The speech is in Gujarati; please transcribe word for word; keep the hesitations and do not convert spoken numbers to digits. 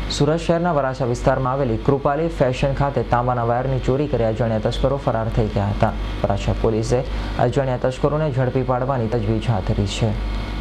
સુરત શહેરના વરાછા વિસ્તારમાં આવેલી કૃપાલી ફેશન ખાતે તાંબાના વાયરની ચોરી કરી અજાણ્યા તસ્કરો ફરાર થઈ ગયા હતા. વરાછા પોલીસે અજાણ્યા તસ્કરોને ઝડપી પાડવાની તજવીજ હાથ ધરી છે.